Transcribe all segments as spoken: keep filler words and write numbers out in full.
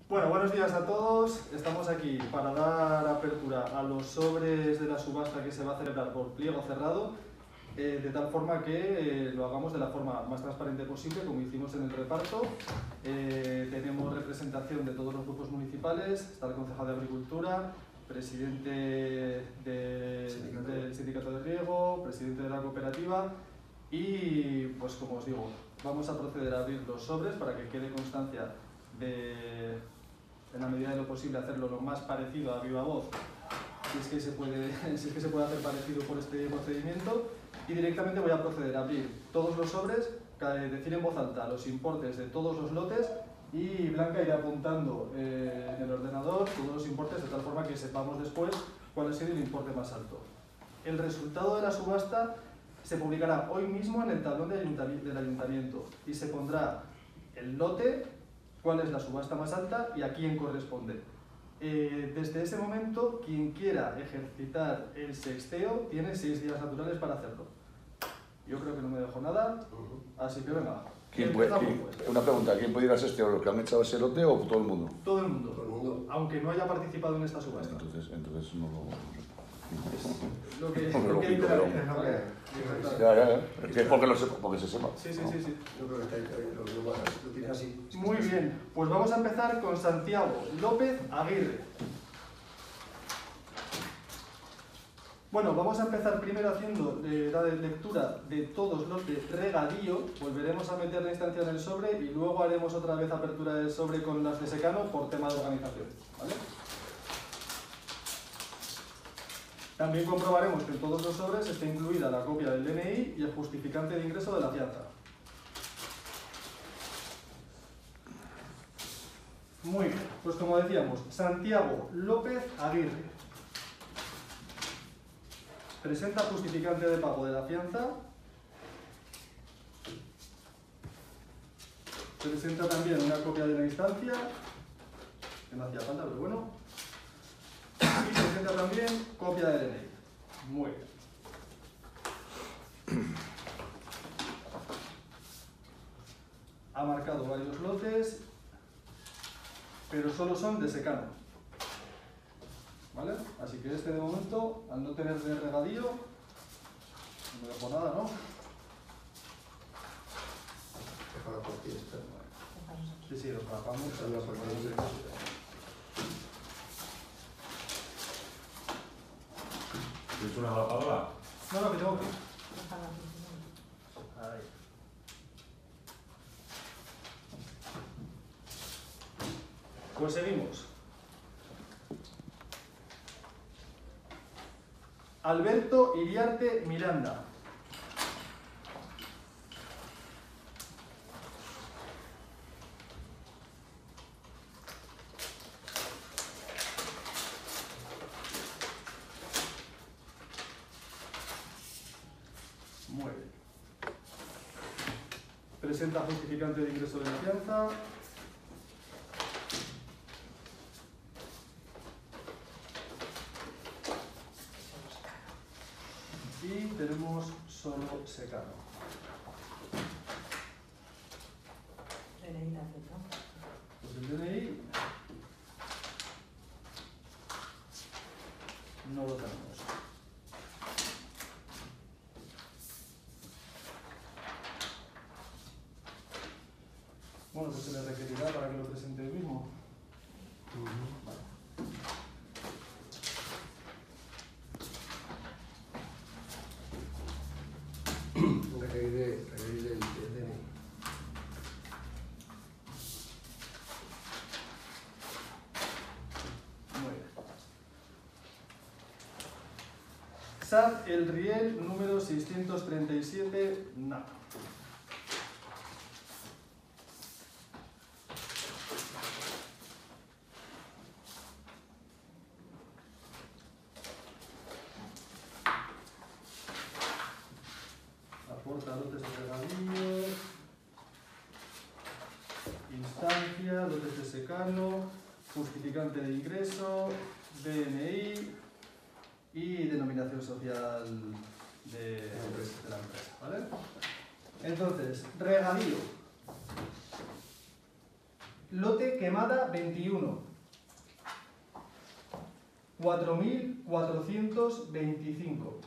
Bueno, buenos días a todos. Estamos aquí para dar apertura a los sobres de la subasta que se va a celebrar por pliego cerrado, eh, de tal forma que eh, lo hagamos de la forma más transparente posible, como hicimos en el reparto. Eh, tenemos representación de todos los grupos municipales, está el concejal de Agricultura, presidente de, Sindicato. del Sindicato de Riego, presidente de la cooperativa y, pues como os digo, vamos a proceder a abrir los sobres para que quede constancia de, en la medida de lo posible, hacerlo lo más parecido a viva voz, si es que se puede, si es que se puede hacer parecido por este procedimiento, y directamente voy a proceder a abrir todos los sobres, decir en voz alta los importes de todos los lotes, y Blanca irá apuntando eh, en el ordenador todos los importes de tal forma que sepamos después cuál ha sido el importe más alto. El resultado de la subasta se publicará hoy mismo en el tablón del ayuntamiento y se pondrá el lote, cuál es la subasta más alta y a quién corresponde. Eh, desde ese momento, quien quiera ejercitar el sexteo tiene seis días naturales para hacerlo. Yo creo que no me dejo nada, así que venga. ¿Quién puede, quién, una pregunta, ¿quién puede ir al sexteo? ¿Los que han echado ese lote o todo el mundo? Todo el mundo, Todo el mundo. aunque no haya participado en esta subasta. Entonces, entonces no lo... Es lo que, Hombre, lo que lógico, dice la pero- ley, ¿vale? Ya, ya, ya. Es que es porque, lo sepa, porque se sepa. Sí, sí, sí, sí. Yo creo que está ahí, lo, lo, bueno, lo tienes así. Muy bien, pues vamos a empezar con Santiago López Aguirre. Bueno, vamos a empezar primero haciendo eh, la lectura de todos los de regadío. Volveremos a meter la instancia en el sobre y luego haremos otra vez apertura del sobre con las de secano por tema de organización, ¿vale? También comprobaremos que en todos los sobres está incluida la copia del D N I y el justificante de ingreso de la fianza. Muy bien, pues como decíamos, Santiago López Aguirre presenta justificante de pago de la fianza, presenta también una copia de la instancia, que no hacía falta, pero bueno, y presenta también copia de D N I. Muy bien. Ha marcado varios lotes, pero solo son de secano. ¿Vale? Así que este de momento, al no tener de regadío, no me dejo nada, ¿no? Déjalo por ti, esto. Sí, sí, lo trabajamos. Déjalo por ti. ¿Tienes una lavadora? No, no, que tengo que... Ahí. Pues seguimos. Alberto Iriarte Miranda. Muy bien. Presenta justificante de ingreso de la fianza. Y tenemos solo secano. Pues el D N I no lo tenemos. Bueno, pues se le requerirá para que lo presente él mismo. Vale. Requeriré, requeriré el D N I. Muy bien. S A T El Riel número seiscientos treinta y siete, no. Aporta lotes de regadío, instancia, lotes de secano, justificante de ingreso, D N I y denominación social de, de la empresa, ¿vale? Entonces, regadío. Lote Quemada veintiuno. cuatro mil cuatrocientos veinticinco.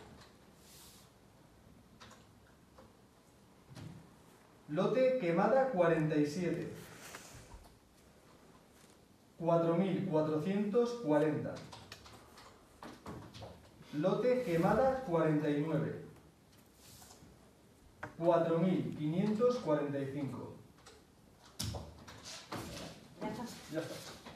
Lote Quemada cuarenta y siete. cuatro mil cuatrocientos cuarenta. Lote Quemada cuarenta y nueve. cuatro mil quinientos cuarenta y cinco. Ya está. Ya está.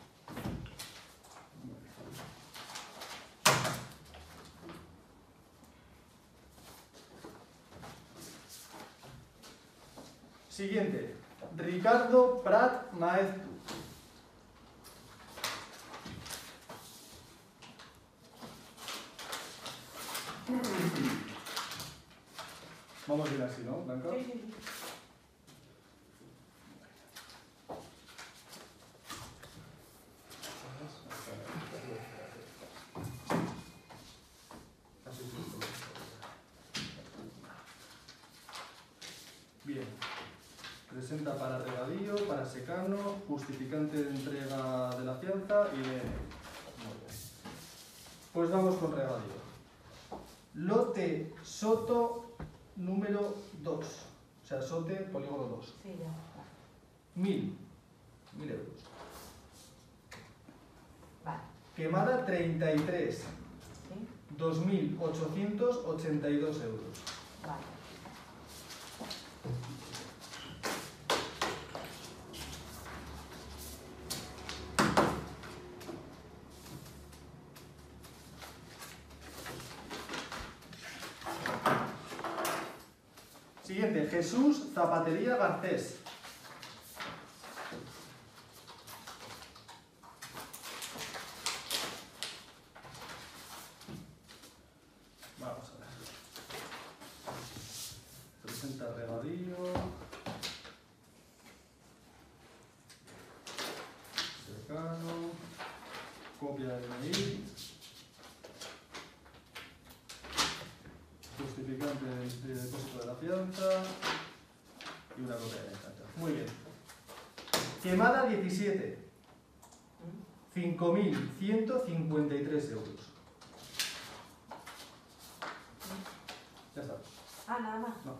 Siguiente. Ricardo Prat Maeztu. Vamos a ir así, ¿no, Blanca? Sí, sí, sí. Bien. Presenta para regadío, para secano, justificante de entrega de la fianza y de... Muy bien. Pues vamos con regadío. Lote Soto número dos. O sea, Sote polígono dos. Sí, ya está. Mil. Mil euros. Vale. Quemada treinta y tres. ¿Sí? dos mil ochocientos ochenta y dos euros. Vale. Siguiente, Jesús Zapatería Garcés. Vamos a ver. Presenta regadío. Secano. Copia de D N I. Justificante de, de depósito de la fianza y una copia de fianza. Muy bien. Quemada diecisiete. cinco mil ciento cincuenta y tres euros. Ya está. Ah, nada más. No.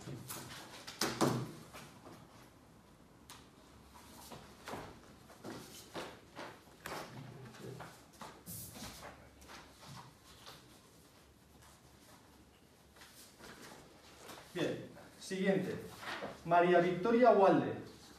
Bien, siguiente. María Victoria Walde.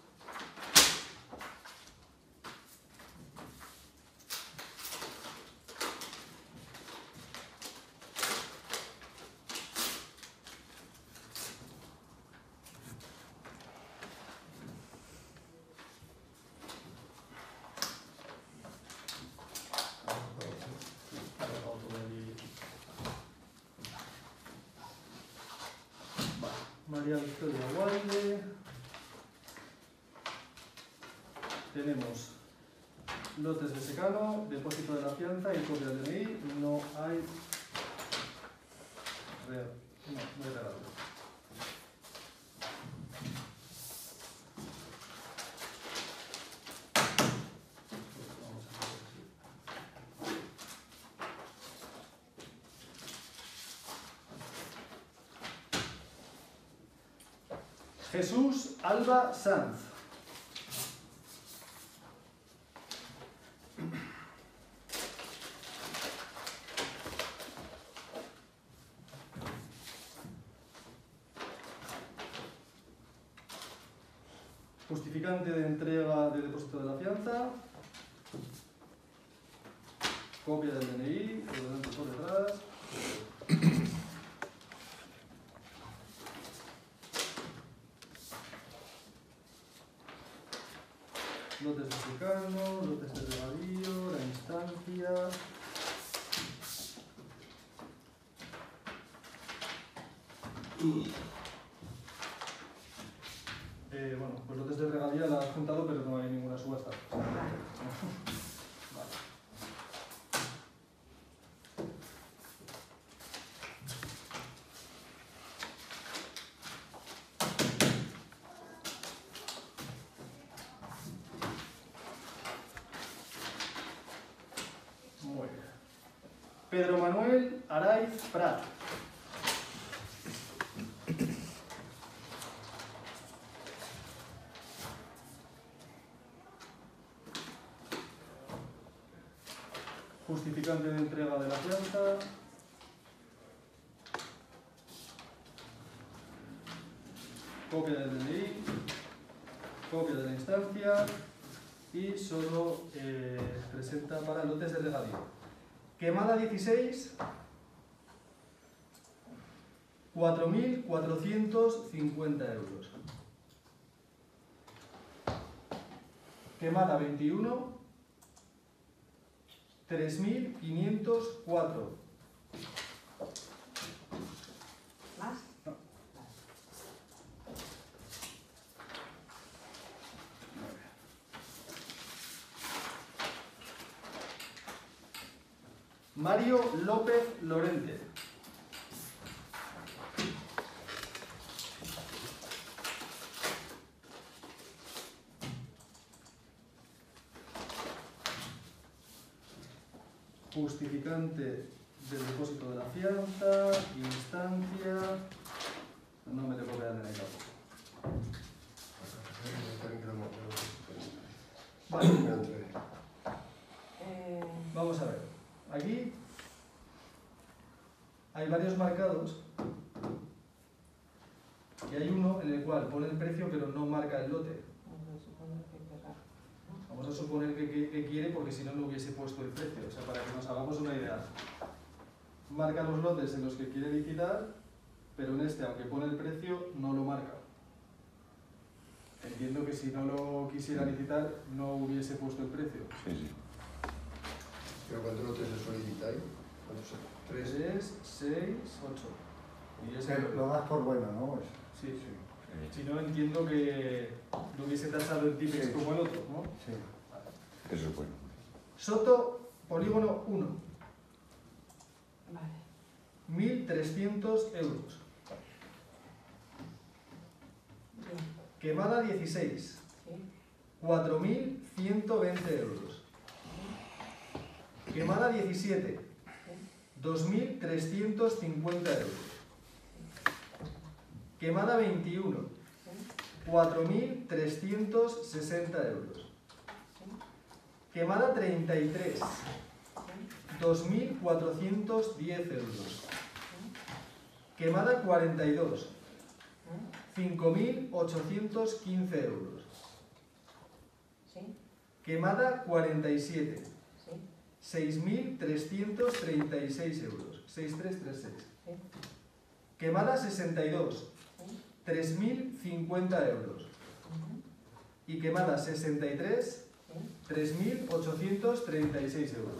María Victoria Walde. Tenemos lotes de secano, depósito de la fianza y copia de D N I. No hay. Re- No, no hay regalo. Vamos a hacer así. Jesús Alba Sanz. Justificante de entrega de depósito de la fianza. Copia del D N I, por delante y por detrás. Lotes de secano, lotes de regadío, la instancia. Eh, bueno, pues lotes de regadío la has juntado, pero no hay ninguna subasta. Vale. Pedro Manuel Araiz Prat. Justificante de entrega de la fianza. Copia del D N I. Copia de la instancia. Y solo eh, presenta para lotes de regadío. Quemada dieciséis. cuatro mil cuatrocientos cincuenta euros. Quemada veintiuno. tres mil quinientos cuatro. ¿Más? No. Mario López Lorente. Justificante del depósito de la fianza, instancia. No me tengo que dar en el campo. Vale, Eh, vamos a ver. Aquí hay varios marcados y hay uno en el cual pone el precio pero no marca el lote. vamos a suponer que querrá, ¿no? Vamos a suponer que, que- que quiere porque si no, no hubiese puesto el precio. O sea, para que nos hagamos una idea. Marca los lotes en los que quiere licitar, pero en este, aunque pone el precio, no lo marca. Entiendo que si no lo quisiera licitar, no hubiese puesto el precio. Sí, sí. ¿Pero cuántos lotes se solicitáis? ¿Cuántos son? ¿Tres? tres, seis, ocho. Y ese Pero lo das por bueno, ¿no? Es- Sí, sí. Si no, entiendo que lo hubiese tasado en Tipex Sí. como el otro, ¿no? Sí. Eso es bueno. Soto, polígono uno, Vale. mil trescientos euros. Bien. Quemada dieciséis, Sí. cuatro mil ciento veinte euros. Quemada diecisiete, dos mil trescientos cincuenta euros. Quemada veintiuno, Sí. cuatro mil trescientos sesenta euros. Sí. Quemada treinta y tres, Sí. dos mil cuatrocientos diez euros. Sí. Quemada cuarenta y dos, ¿Eh? cinco mil ochocientos quince euros. Sí. Quemada cuarenta y siete, Sí. seis mil trescientos treinta y seis euros. seis mil trescientos treinta y seis. Sí. Quemada sesenta y dos, Sí. tres mil cincuenta euros. Ujú. Y quemada sesenta y tres, Sí. tres mil ochocientos treinta y seis euros.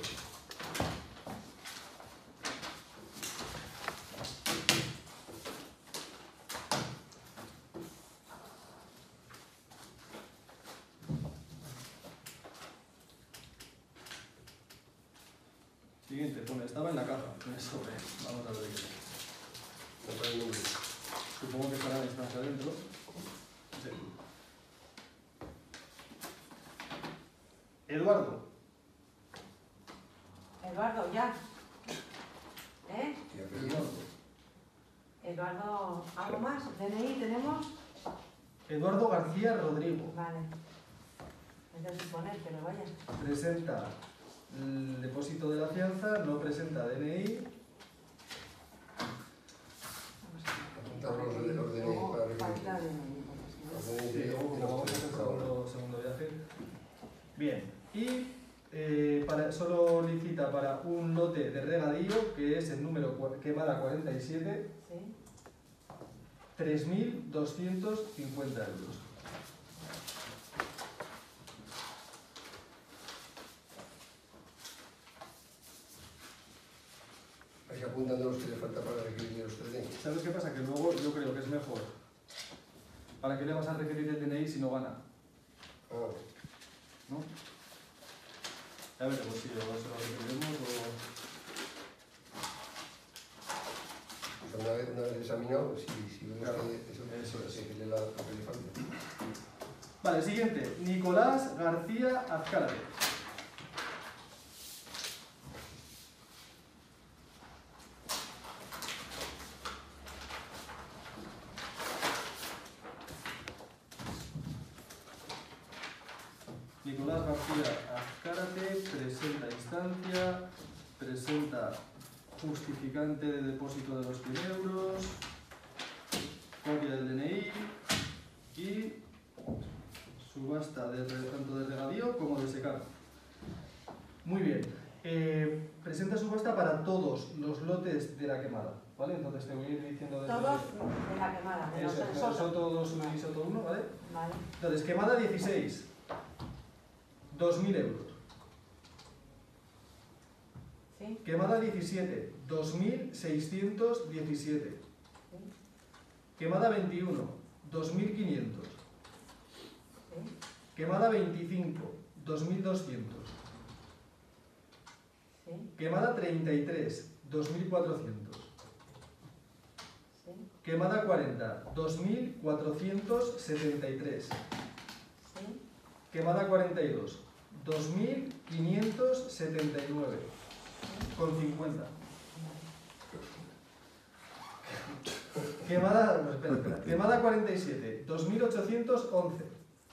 Siguiente, pone, estaba en la caja, en el sobre. Vamos a ver qué es. No trae número. Supongo que estará la instancia dentro. Sí. Eduardo, Eduardo, ya. ¿Eh? ¿Y apellido? Eduardo. Eduardo, ¿algo más? ¿D N I tenemos? Eduardo García Rodrigo. Vale. Es de suponer, pero vaya. Presenta el depósito de la fianza, no presenta D N I. Vamos a Apuntar los de- los D N I Luego para requerir. falta D N I, porque si no- Los D N I Sí, luego como los vamos a tres hacer por ahora. segundo, segundo viaje. Bien, y eh, para, solo licita para un lote de regadío, que es el número cua- quemada cuarenta y siete, Sí. tres mil doscientos cincuenta euros. Hay que apuntando los que le falta para requerir los D N I. ¿Sabes qué pasa? Que luego yo creo que es mejor. ¿Para qué le vas a requerir el D N I si no gana? Ah, ¿No? Ya veremos si lo, se lo requeriremos o... pues una vez, una vez examinado, si, si vemos Claro, que eso, eso es. sí, que le da lo que le falta. Vale, siguiente. Nicolás García Azcárate. Nicolás García Azcárate presenta instancia, presenta justificante de depósito de los cien euros, copia del D N I y subasta de, tanto de regadío como de secado. Muy bien, eh, presenta subasta para todos los lotes de la quemada, ¿vale? Entonces te voy a ir diciendo desde... Todos de la quemada, menos Eso, el el Soto. Soto dos y Soto uno, ¿vale? Vale. Entonces, quemada dieciséis, dos mil euros. ¿Sí? Quemada diecisiete, dos mil seiscientos diecisiete. ¿Sí? Quemada veintiuno, dos mil quinientos. ¿Sí? Quemada veinticinco, dos mil doscientos. ¿Sí? Quemada treinta y tres, dos mil cuatrocientos. ¿Sí? Quemada cuarenta, dos mil cuatrocientos setenta y tres. ¿Sí? Quemada cuarenta y dos, dos mil quinientos setenta y nueve. Con cincuenta. Quemada, no, espera, espera. Quemada cuarenta y siete, dos mil ochocientos once.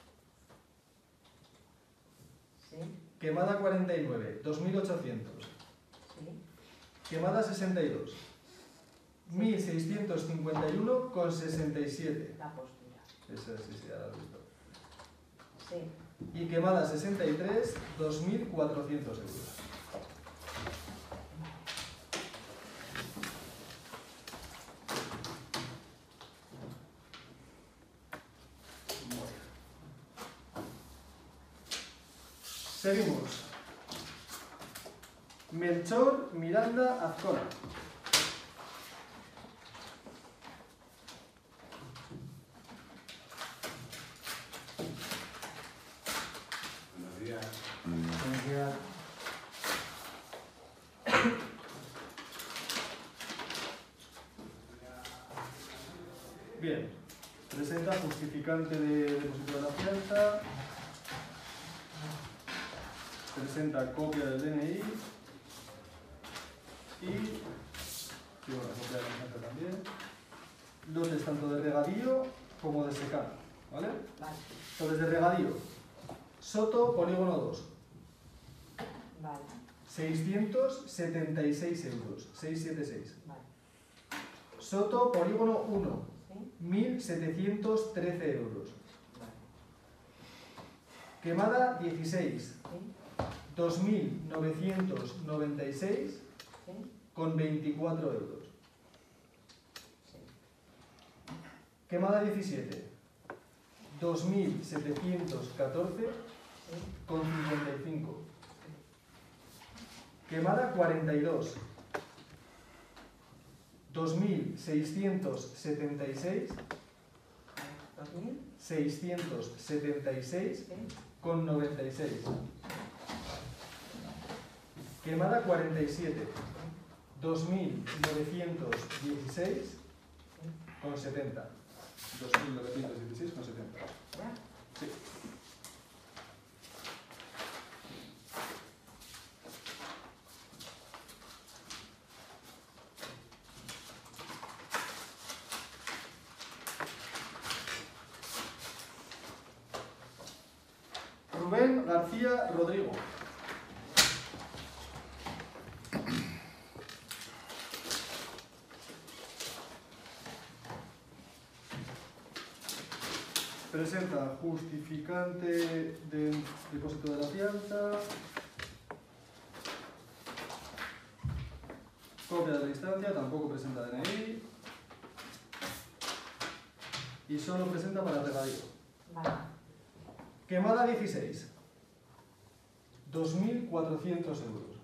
¿Sí? Quemada cuarenta y nueve, dos mil ochocientos. ¿Sí? Quemada sesenta y dos, mil seiscientos cincuenta y uno con sesenta y siete. La postura. Esa sí, sí, ya la has visto. Sí. Y quemada sesenta y tres, dos mil cuatrocientos euros. Seguimos. Melchor Miranda Azcona. Buenos días. Mm. Bien, presenta justificante de depósito de la fianza, presenta copia del D N I y, y bueno, copia de la fianza también, lotes tanto de regadío como de secado, ¿vale? Vale. Entonces de regadío, Soto polígono dos, Vale. seiscientos setenta y seis euros, seiscientos setenta y seis. Vale. Soto polígono uno, ¿Sí? mil setecientos trece euros. Vale. Quemada dieciséis, ¿Sí? dos mil novecientos noventa y seis ¿Sí? con veinticuatro euros. Sí. Quemada diecisiete, dos mil setecientos catorce ¿Sí? con cincuenta y cinco. Quemada cuarenta y dos, dos mil seiscientos setenta y seis, ¿Dos mil? seiscientos setenta y seis ¿Sí? con noventa y seis. Quemada cuarenta y siete, dos mil novecientos dieciséis con setenta. dos mil novecientos dieciséis con setenta. ¿Ya? Sí. Rubén García Rodrigo. Presenta justificante de depósito de la fianza, copia de la instancia, tampoco presenta D N I y solo presenta para regadío. Vale. Quemada dieciséis, dos mil cuatrocientos euros.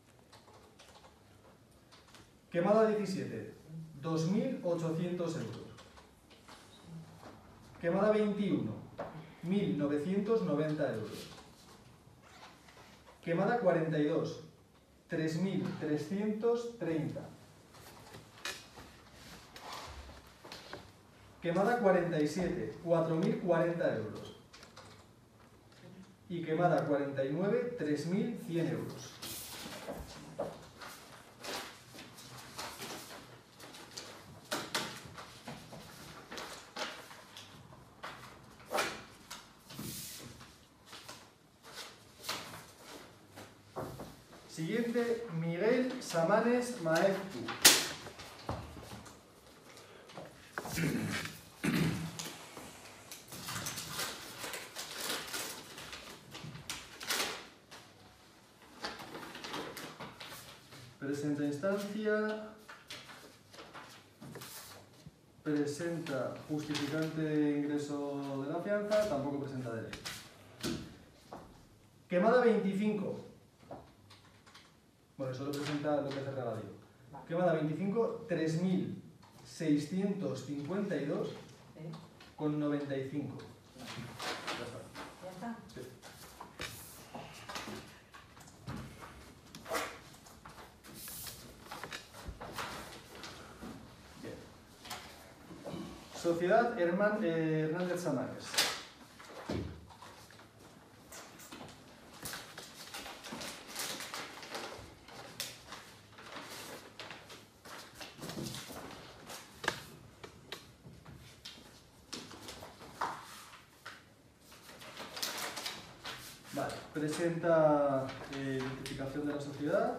Quemada diecisiete, dos mil ochocientos euros. Quemada veintiuno, mil novecientos noventa euros. Quemada cuarenta y dos, tres mil trescientos treinta. Quemada cuarenta y siete, cuatro mil cuarenta euros. Y quemada cuarenta y nueve, tres mil cien euros. Siguiente, Miguel Samanes Maeztu. Presenta instancia, presenta justificante de ingreso de la fianza, tampoco presenta de ley. Quemada veinticinco. Bueno, solo presenta lo que hace regadío. Vale. Quemada veinticinco, tres mil seiscientos cincuenta y dos Sí. con noventa y cinco. Ya está. ¿Ya está? Sí. Bien. Sociedad Herman, eh, Hernández Samanes. Vale, presenta eh, identificación de la sociedad,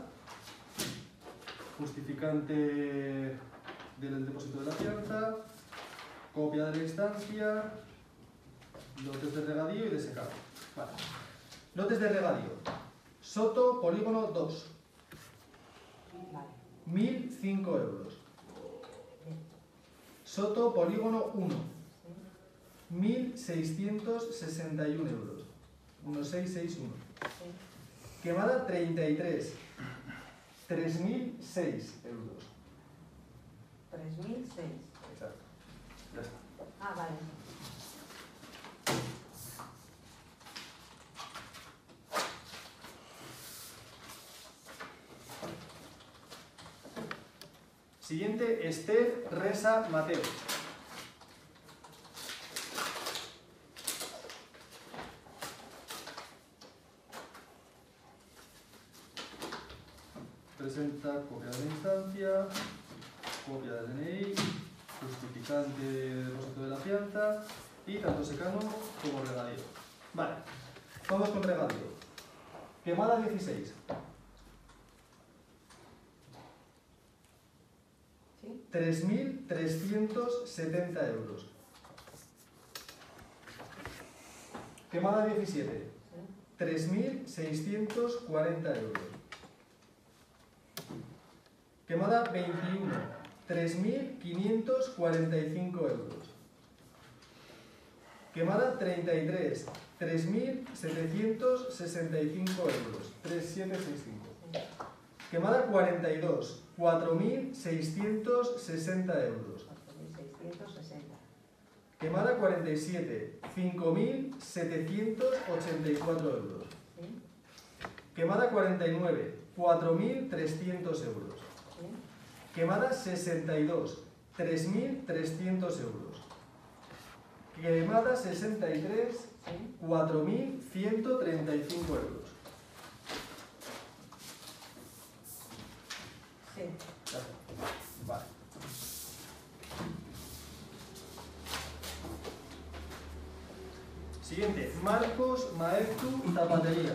justificante del depósito de la fianza, copia de la instancia, lotes de regadío y de secado. Vale. Lotes de regadío. Soto, polígono dos, Vale. mil cinco euros. Bien. Soto, polígono uno, Sí. mil seiscientos sesenta y uno euros. mil seiscientos sesenta y uno. Sí. Quemada treinta y tres, tres mil seis euros. tres mil seis. Exacto. Ya está. Ah, vale. Siguiente, Esther Resa Mateo. Presenta copia de la instancia, copia del D N I, justificante de depósito de la fianza y tanto secano como regadío. Vale, vamos con regadío. Quemada dieciséis, ¿Sí? tres mil trescientos setenta euros. Quemada diecisiete, Sí. tres mil seiscientos cuarenta euros. Quemada veintiuno, tres mil quinientos cuarenta y cinco euros. Quemada treinta y tres, tres mil setecientos sesenta y cinco euros. tres mil setecientos sesenta y cinco. Sí. Quemada cuarenta y dos, cuatro mil seiscientos sesenta euros. cuatro mil seiscientos sesenta. Quemada cuarenta y siete, cinco mil setecientos ochenta y cuatro euros. ¿Sí? Quemada cuarenta y nueve, cuatro mil trescientos euros. ¿Sí? Quemada sesenta y dos, tres mil trescientos euros. Quemada sesenta y tres, ¿Sí? cuatro mil ciento treinta y cinco euros. Sí. Ya está. Vale. Siguiente, Marcos Maeztu Zapatería.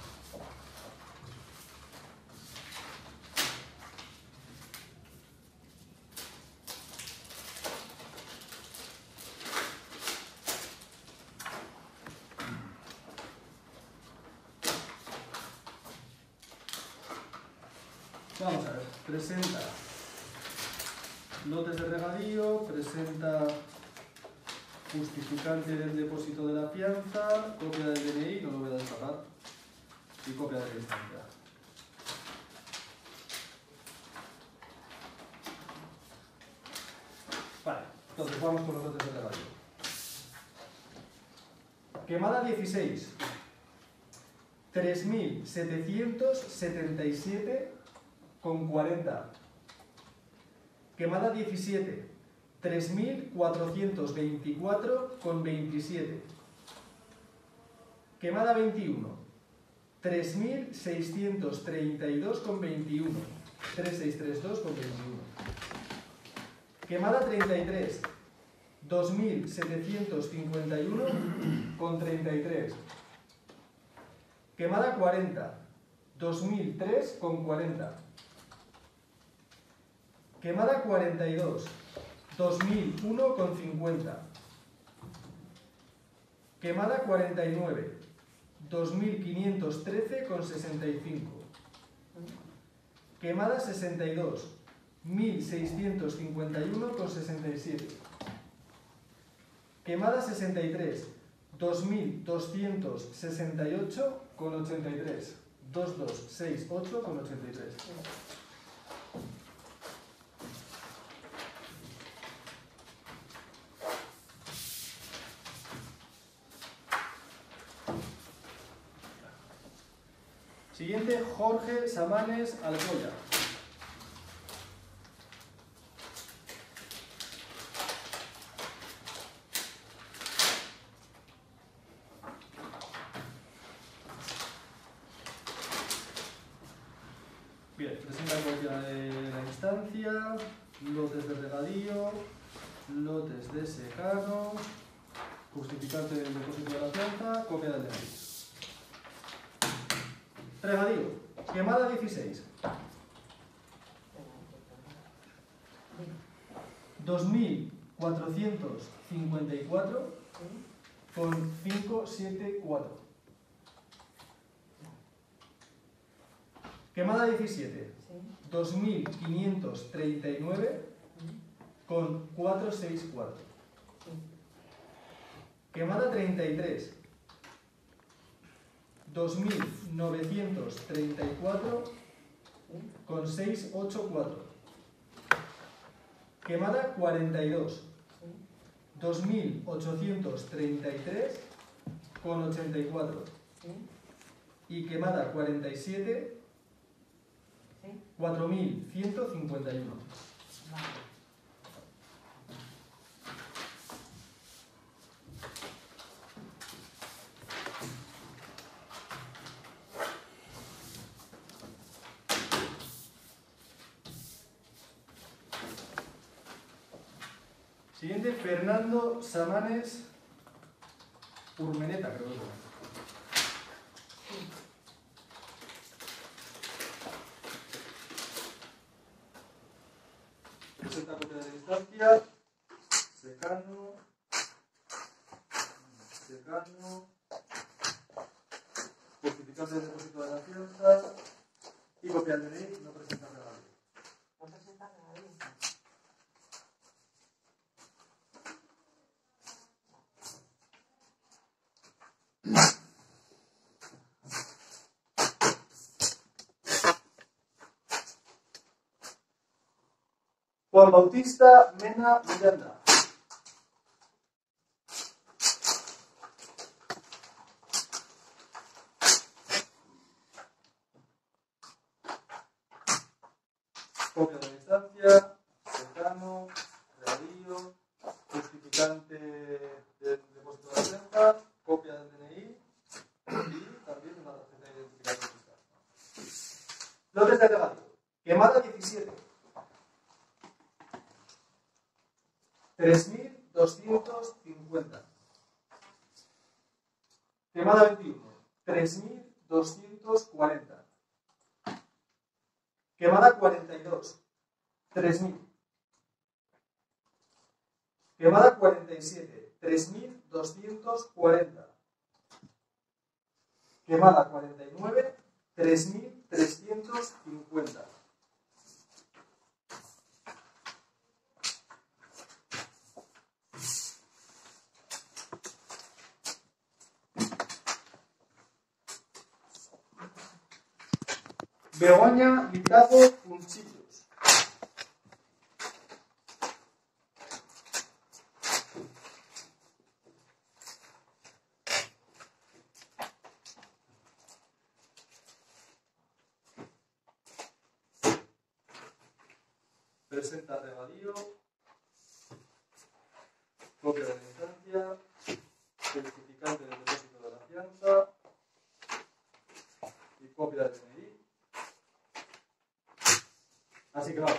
Vamos a ver, presenta lotes de regadío, presenta justificante del depósito de la fianza, copia del D N I, no lo voy a destapar, y copia de la instancia. Vale, entonces vamos con los lotes de regadío. Quemada dieciséis, tres mil setecientos setenta y siete con cuarenta. Quemada diecisiete, tres mil cuatrocientos veinticuatro con veintisiete. Quemada veintiuno, tres mil seiscientos treinta y dos con veintiuno. tres mil seiscientos treinta y dos con veintiuno. Quemada treinta y tres, dos mil setecientos cincuenta y uno con treinta y tres. Quemada cuarenta, dos mil tres con cuarenta. Quemada cuarenta y dos, dos mil uno con cincuenta. Quemada cuarenta y nueve, dos mil quinientos trece con sesenta y cinco. Quemada sesenta y dos, mil seiscientos cincuenta y uno con sesenta y siete. Quemada sesenta y tres, dos mil doscientos sesenta y ocho con ochenta y tres. dos mil doscientos sesenta y ocho con ochenta y tres. Siguiente, Jorge Samanes Alcoya. Bien, presenta copia de la instancia, lotes de regadío, lotes de secano, justificante del depósito de la planta, copia del D N I. Regadío, quemada dieciséis, dos mil cuatrocientos cincuenta y cuatro con quinientos setenta y cuatro. Quemada diecisiete, dos mil quinientos treinta y nueve con cuatrocientos sesenta y cuatro. Quemada treinta y tres, dos mil novecientos treinta y cuatro con seiscientos ochenta y cuatro. Quemada cuarenta y dos, dos mil ochocientos treinta y tres con ochenta y cuatro. Y quemada cuarenta y siete, cuatro mil ciento cincuenta y uno. Siguiente, Fernando Samanes Urmeneta, creo que es. Presenta copia de distancia, secano, secano, justificante del depósito de la fianza y copia del D N I, no presenta regadío. ¿No presenta regadío? Juan Bautista Mena Miranda. Copia de la instancia, secano, regadío, justificante del depósito de la renta, copia del D N I y también una tarjeta de identificación fiscal. Lotes de regadío. Quemada diecisiete. tres mil doscientos cincuenta. Quemada veintiuno, tres mil doscientos cuarenta. Quemada cuarenta y dos, tres mil. Quemada cuarenta y siete, tres mil doscientos cuarenta. Quemada cuarenta y nueve, tres mil trescientos cincuenta. Begoña Licazo Punchillos. Presenta regadío, copia de la instancia, certificante del depósito de la fianza y copia del D N I. Así que vamos.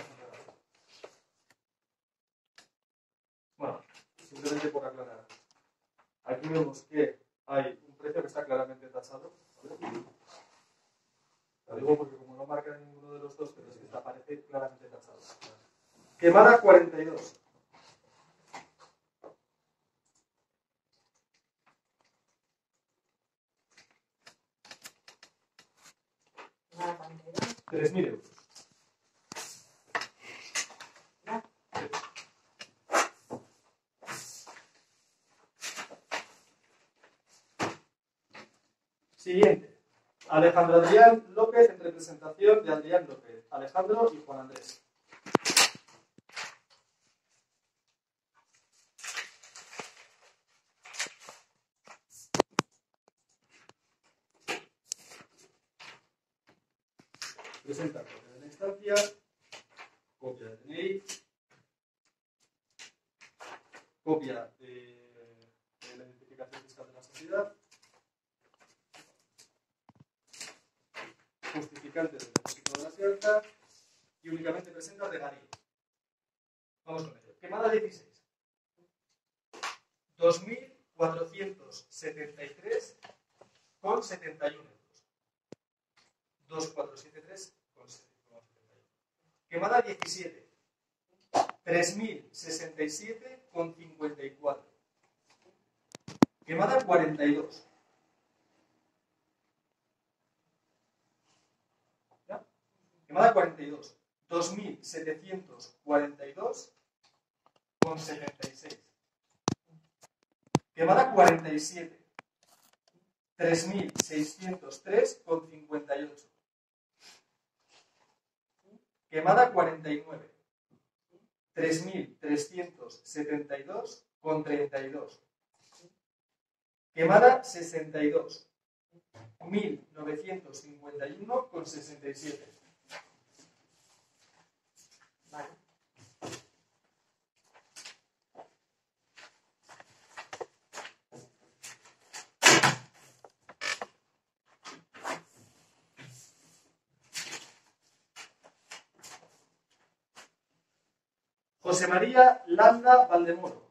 Bueno, simplemente por aclarar. Aquí vemos que hay un precio que está claramente tachado. ¿Vale? Lo digo porque como no marca ninguno de los dos, pero es que aparece claramente tachado. Quemada cuarenta y dos. Nada, cuarenta y dos. tres mil euros. Ya. Siguiente. Alejandro Adrián López en representación de Adrián López, Alejandro y Juan Andrés. Presenta copia de la instancia, copia de D N I, copia de, de la identificación fiscal de la sociedad, justificante del depósito de la fianza y únicamente presenta regalía. Vamos con ello. Quemada dieciséis. dos mil cuatrocientos setenta y tres con setenta y uno euros. dos mil cuatrocientos setenta y tres con setenta y uno. Quemada diecisiete. tres mil sesenta y siete con cincuenta y cuatro. Quemada cuarenta y dos. ¿Ya? Quemada cuarenta y dos. dos mil setecientos cuarenta y dos con setenta y seis. Quemada cuarenta y siete. tres mil seiscientos tres con cincuenta y ocho. Quemada cuarenta y nueve. tres mil trescientos setenta y dos con treinta y dos. Quemada sesenta y dos. mil novecientos cincuenta y uno con sesenta y siete. Vale. José María Landa Valdemoro.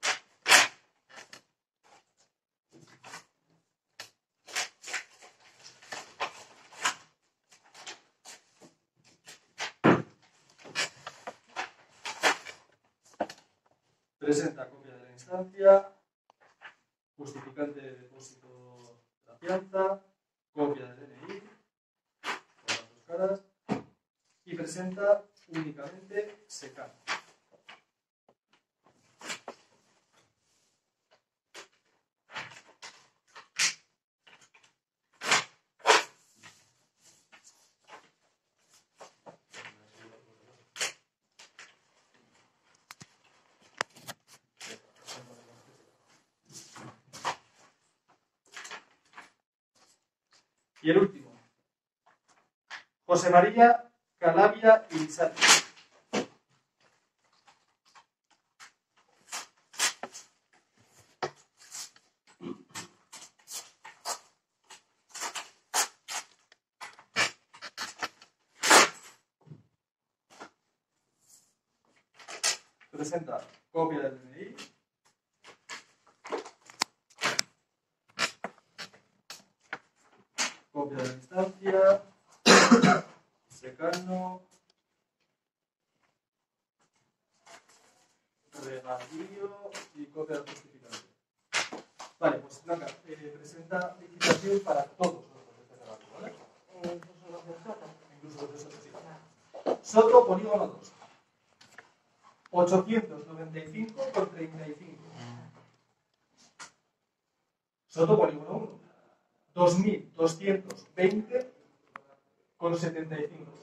Presenta copia de la instancia, justificante de depósito de la fianza, copia del D N I, con las dos caras, y presenta únicamente secano. Y el último, José María Calabia Irizarry. Presenta copia del D N I, copia de la instancia, secano, regalío y copia del justificante. Vale, pues Blanca, eh, presenta licitación para todos los proyectos de regalío, ¿vale? Eh, incluso los del Soto. Incluso los de Soto, sí. Vale. Soto, polígono dos. ochocientos noventa y cinco con treinta y cinco. Soto, polígono uno. dos mil doscientos veinte con setenta y cinco.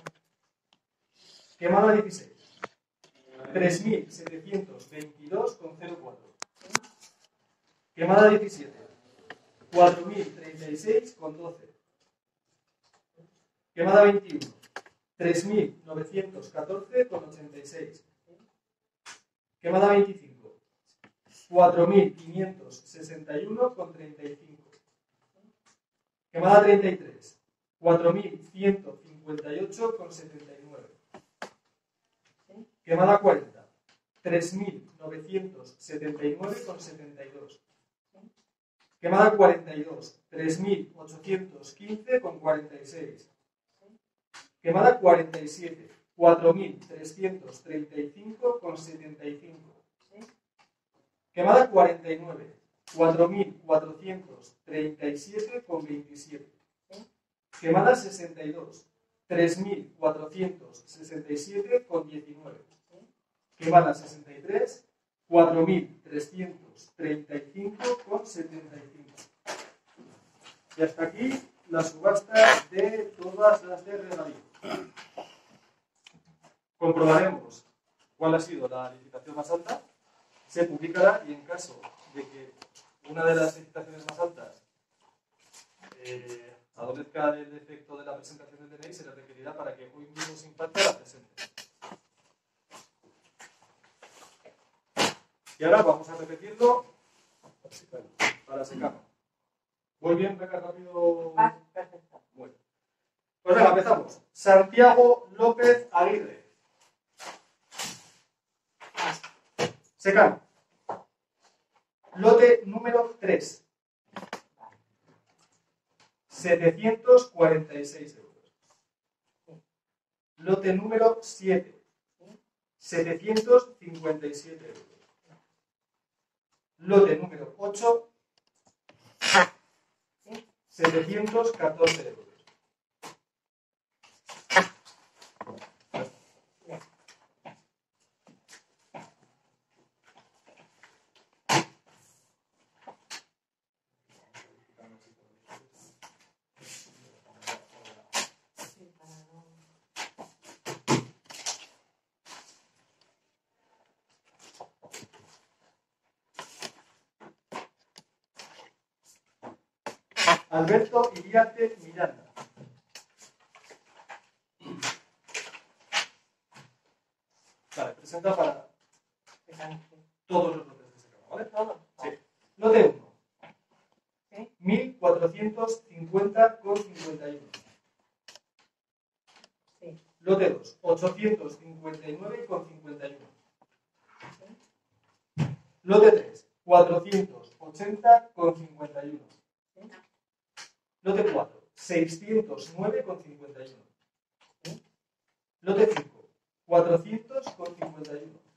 Quemada dieciséis. tres mil setecientos veintidós con cero cuatro. Quemada diecisiete. cuatro mil treinta y seis con doce. Quemada veintiuno. tres mil novecientos catorce con ochenta y seis. Quemada veinticinco. cuatro mil quinientos sesenta y uno con treinta y cinco. Quemada treinta y tres. cuatro mil ciento cincuenta y ocho con setenta y nueve. Quemada cuarenta. tres mil novecientos setenta y nueve con setenta y dos. Quemada cuarenta y dos. tres mil ochocientos quince con cuarenta y seis. Quemada cuarenta y siete, cuatro mil trescientos treinta y cinco con setenta y cinco. Quemada cuarenta y nueve, cuatro mil cuatrocientos treinta y siete con veintisiete. Quemada sesenta y dos, tres mil cuatrocientos sesenta y siete con diecinueve. Quemada sesenta y tres, cuatro mil trescientos treinta y cinco con setenta y cinco. Y hasta aquí la subasta de todas las de regadío. Comprobaremos cuál ha sido la licitación más alta. Se publicará y en caso de que una de las licitaciones más altas eh, adolezca del defecto de la presentación del D N I, se le requerirá para que hoy mismo se impacte la presente. Y ahora vamos a repetirlo para secano. ¿Voy bien, Beca, rápido? Ah, perfecto. Bueno. Pues venga, empezamos. Santiago López Aguirre. Secano. Lote número tres. setecientos cuarenta y seis euros. Lote número siete. setecientos cincuenta y siete euros. Lote número ocho. setecientos catorce euros. Alberto Iriarte Miranda. Vale, presenta para todos los lotes de ese campo, ¿vale? ¿Todo? Sí. Lote uno. ¿Sí? mil cuatrocientos cincuenta con cincuenta y uno. Sí. Lote dos. ochocientos cincuenta y nueve con cincuenta y uno. Lote tres. cuatrocientos ochenta con cincuenta y uno. Lote cuatro, seiscientos nueve con cincuenta y uno. Lote cinco, cuatrocientos con cincuenta y uno.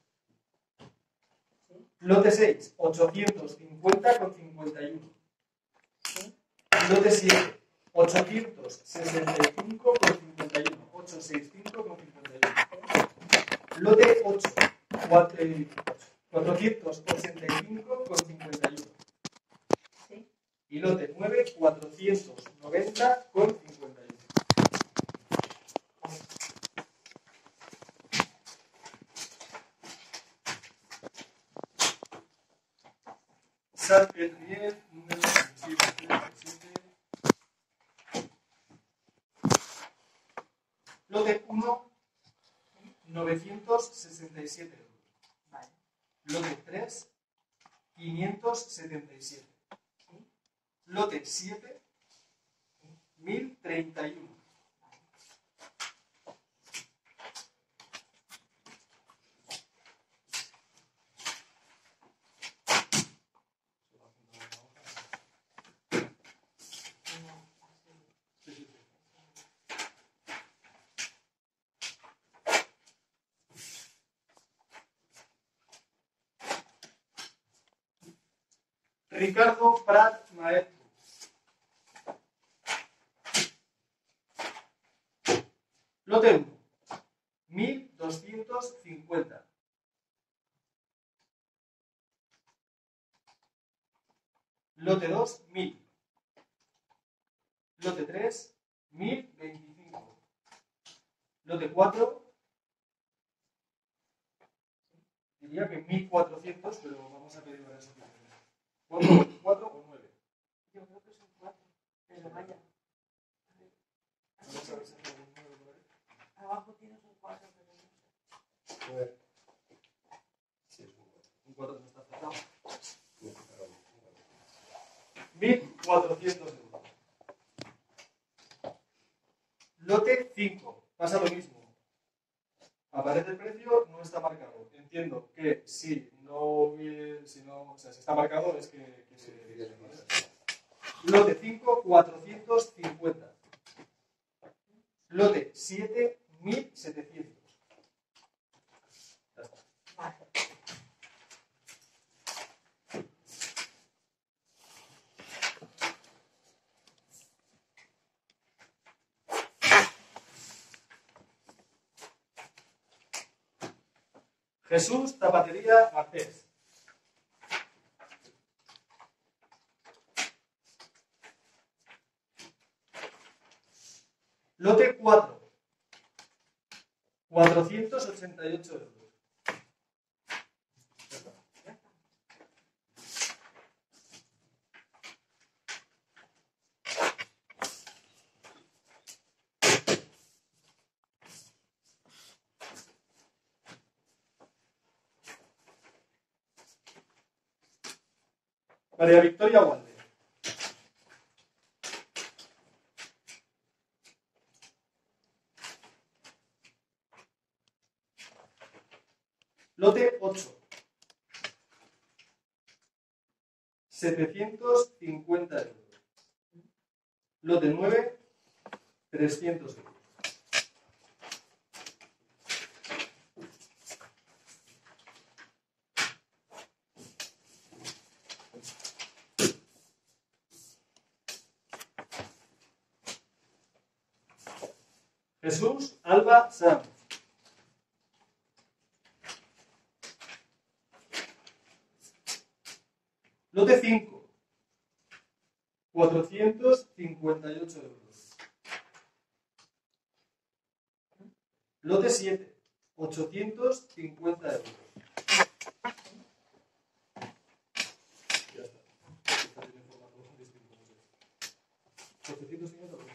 Lote seis, ochocientos cincuenta con cincuenta y uno. Lote siete, ochocientos sesenta y cinco con cincuenta y uno. ochocientos sesenta y cinco con cincuenta y uno. Lote ocho, cuatrocientos ochenta y cinco con cincuenta y uno. Y lote nueve, cuatrocientos noventa con cincuenta y uno. San Pedriel, número siete. Lote uno, novecientos sesenta y siete euros. Vale. Lote tres, quinientos setenta y siete. Lote siete, mil treinta y uno. Ricardo Prat Maestro. Lote uno, mil doscientos cincuenta. Lote dos, mil. Lote tres, mil veinticinco. Lote cuatro, diría que mil cuatrocientos, pero vamos a pedir varias opciones. ¿cuatro o nueve? Yo creo que son cuatro. Pero vaya. Vamos a ver si hay algún nueve por ahí. Abajo tienes un cuatro, pero no sé. Pues, sí, es muy bueno. Un cuatro no está cerrado. Muy cerrado. mil cuatrocientos euros. Lote cinco. Pasa lo mismo. Aparece el precio, no está marcado. Entiendo que si no hubiera, si no, o sea, si está marcado es que, que se... Lote cinco, cuatrocientos cincuenta. Lote siete, mil setecientos. Ya está. Vale. Jesús Zapatería Garcés. Lote cuatro. cuatrocientos ochenta y ocho euros. María Victoria Walde. Lote ocho. setecientos cincuenta euros. Lote nueve. trescientos euros. Jesús Alba Sanz. Lote cinco. cuatrocientos cincuenta y ocho euros. Lote siete. ochocientos cincuenta euros. Ya está. Esta tiene formato distinto. ochocientos cincuenta euros.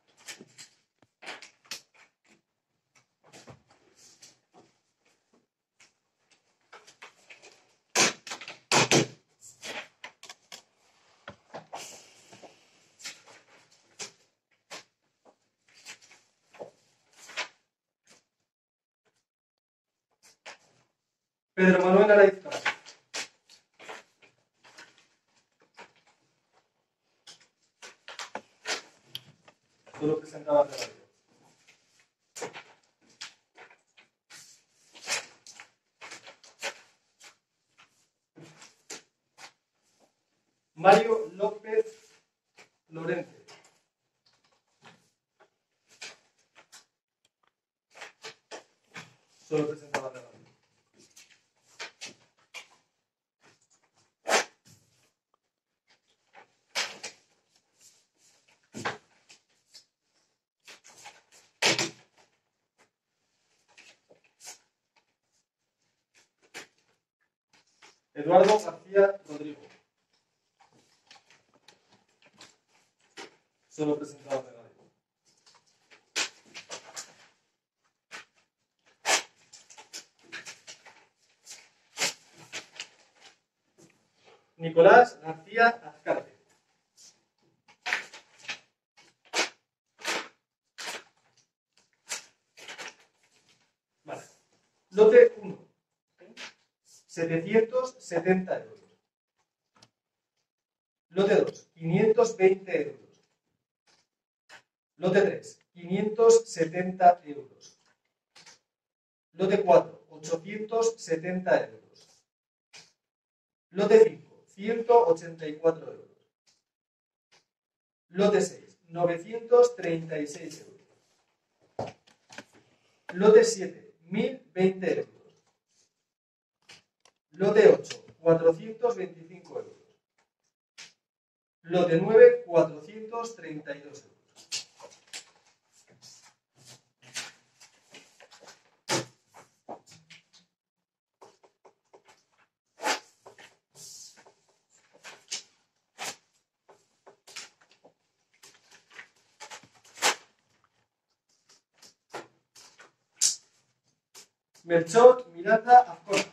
Pedro Manuel Araiza. Solo presentaba regalo. Mario López Lorente. Solo presentaba regalo. Eduardo García Rodrigo. Solo presentaba regalo. Nicolás García Azcarte. Vale. Lote uno. setecientos setenta euros. Lote dos. quinientos veinte euros. Lote tres. quinientos setenta euros. Lote cuatro. ochocientos setenta euros. Lote cinco. ciento ochenta y cuatro euros. Lote seis. novecientos treinta y seis euros. Lote siete. mil veinte euros. Lote ocho. cuatrocientos veinticinco euros. Lote nueve. cuatrocientos treinta y dos euros. Melchor Miranda Azcona.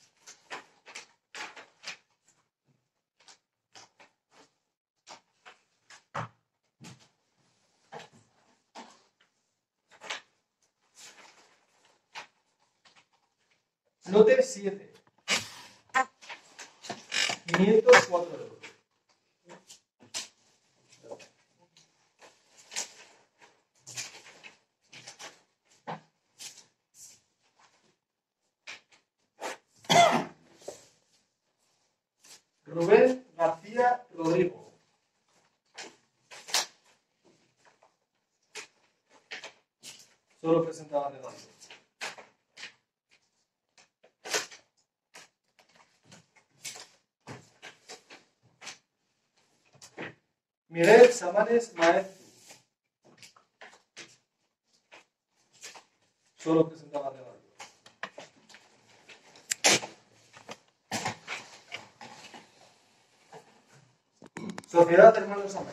Lote siete. quinientos cuatro euros. Solo presentaba regalo. Miguel Samanes Maeztu. Solo presentaba regalo. Sociedad Hermanos Samanes.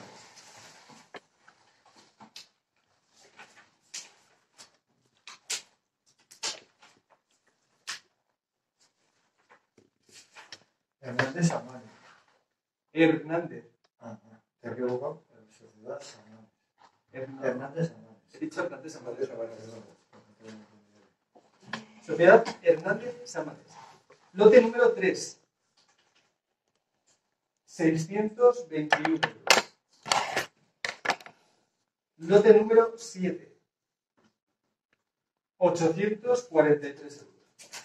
Hernández Amani. Hernández. Ah, ah, te he equivocado. Sociedad Amani. Hernández. Hernández Amani. He dicho Hernández Samanes. Hernández Amani, perdón. Sociedad Hernández Samanes. Lote número tres. seiscientos veintiuno euros. Lote número siete. ochocientos cuarenta y tres euros.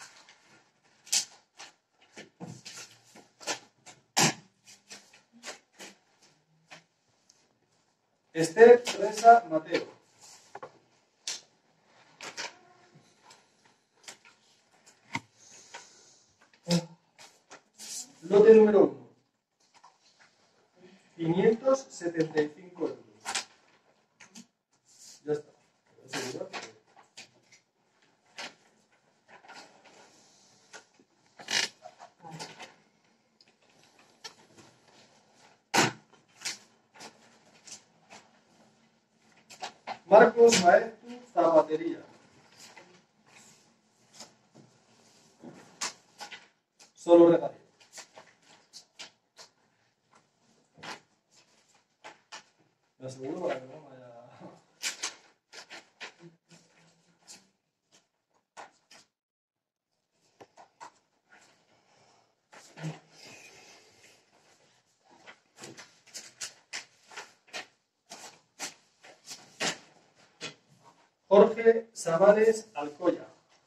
Esther Reza Mateo. Lote número uno. quinientos setenta y cinco euros. Ya está. ¿Seguro? Marcos Maeztu Zapatería. Solo regalía. Me aseguro para que no vaya. Jorge Samanes Alcoya.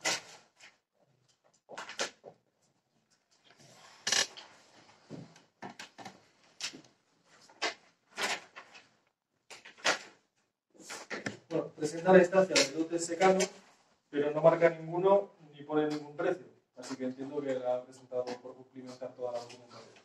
Bueno, presenta la instancia de lote secano, pero no marca ninguno ni pone ningún precio. Así que entiendo que la ha presentado por cumplimentar toda la documentación.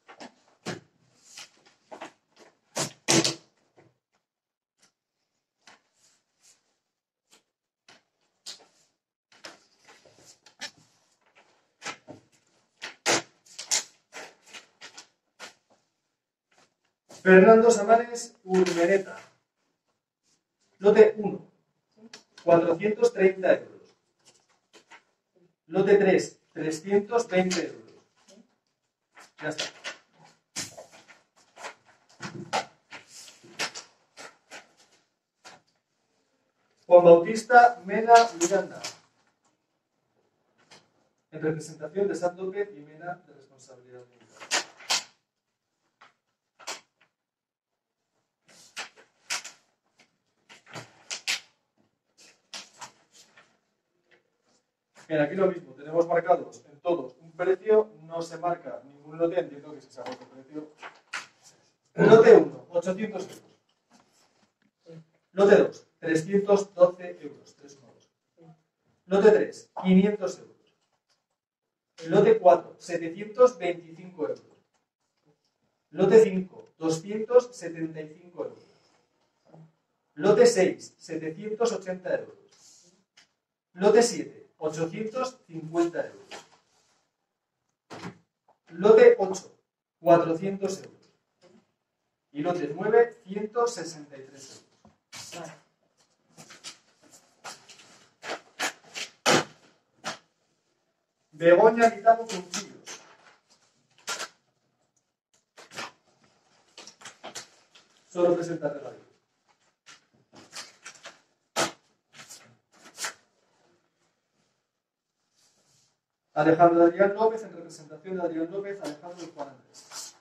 Fernando Samanes Urmeneta. Lote uno, cuatrocientos treinta euros. Lote tres, trescientos veinte euros. Ya está. Juan Bautista Mena Miranda. En representación de Sant López y Mena de responsabilidad militar. Bien, aquí lo mismo, tenemos marcados en todos un precio, no se marca ningún lote, entiendo que si se agota el precio. Lote uno, ochocientos euros. Lote dos, trescientos doce euros, tres nodos. Lote tres, quinientos euros. Lote cuatro, setecientos veinticinco euros. Lote cinco, doscientos setenta y cinco euros. Lote seis, setecientos ochenta euros. Lote siete, ochocientos cincuenta euros. Lote ocho, cuatrocientos euros. Y lote nueve, ciento sesenta y tres euros. Begoña Guitamo Cuchillos. Solo presenta regalo. Alejandro Adrián López, en representación de Adrián López, Alejandro y Juan Andrés.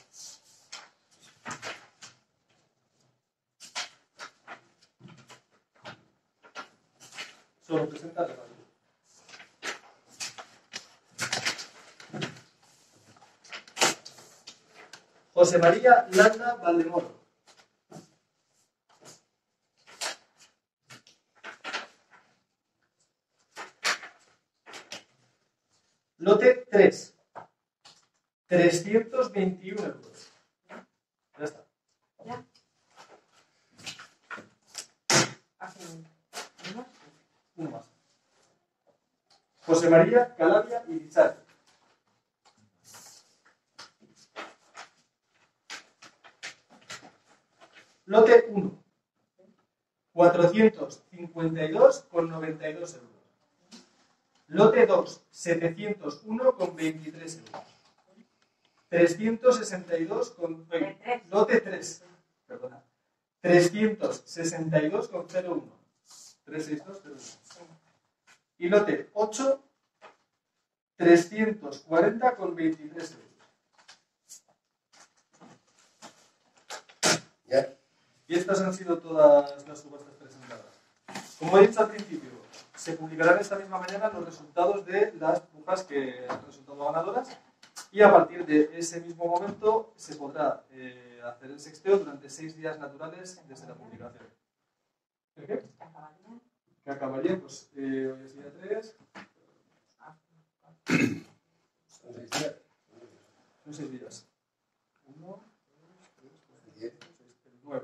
Solo presenta regalo. José María Landa Valdemoro. Lote tres. trescientos veintiuno euros. Ya está. ¿Ya? Hacen uno. Uno más. José María Calabia y Richard. Lote uno. cuatrocientos cincuenta y dos con noventa y dos euros. Lote dos. setecientos uno con veintitrés euros. trescientos sesenta y dos con... eh, lote tres. Perdona. trescientos sesenta y dos con cero uno. trescientos sesenta y dos cero uno. Y lote ocho. trescientos cuarenta con veintitrés euros. Ya. Y estas han sido todas las subastas presentadas. Como he dicho al principio, se publicarán esta misma mañana los resultados de las pujas que han resultado ganadoras y a partir de ese mismo momento se podrá eh, hacer el sexteo durante seis días naturales desde la publicación. ¿El qué? Que acabaría, pues eh, hoy es día tres. Son seis días. Son seis días. Uno, Diez. seis, nueve.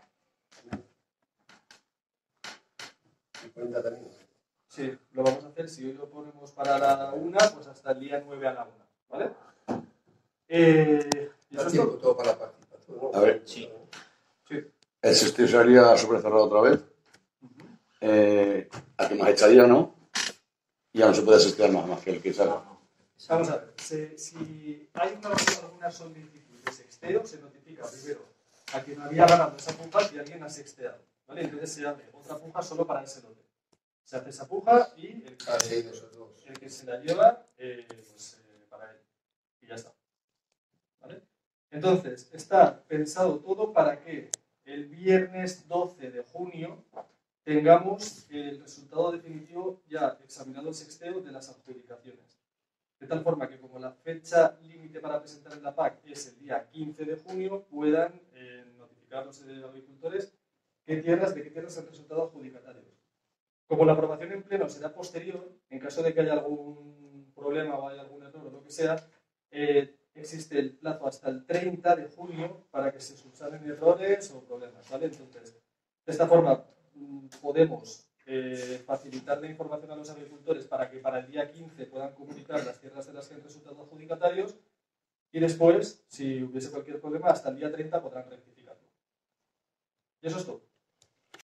cincuenta también. Sí, lo vamos a hacer. Si hoy lo ponemos para la una, pues hasta el día nueve a la una. ¿Vale? Eh, y eso Da es tiempo todo. todo para la participación, ¿no? A ver. Sí. El sexteo sería sobrecerrado otra vez. Ujú. Eh, a que más echaría, ¿no? Y ya no se puede sextear más, más que el que sale. Vamos a ver. Se- si hay una, alguna solicitud de sexteo, se notifica primero a quien había ganado esa puja y alguien ha sexteado. ¿Vale? Entonces se abre otra puja solo para ese lote. Se hace esa puja y el que, Ah, sí, esos dos. el que se la lleva, eh, pues eh, para él. Y ya está. ¿Vale? Entonces, está pensado todo para que el viernes doce de junio tengamos el resultado definitivo ya examinado el sexteo de las adjudicaciones. De tal forma que como la fecha límite para presentar en la P A C es el día quince de junio, puedan eh, notificar a los eh, agricultores qué tierras, de qué tierras han resultado adjudicatarios. Como la aprobación en pleno será posterior, en caso de que haya algún problema o haya algún error o lo que sea, eh, existe el plazo hasta el treinta de junio para que se subsanen errores o problemas, ¿vale? Entonces, de esta forma mm, podemos eh, facilitar la información a los agricultores para que para el día quince puedan comunicar las tierras de las que han resultado adjudicatarios y después, si hubiese cualquier problema, hasta el día treinta podrán rectificarlo. Y eso es todo.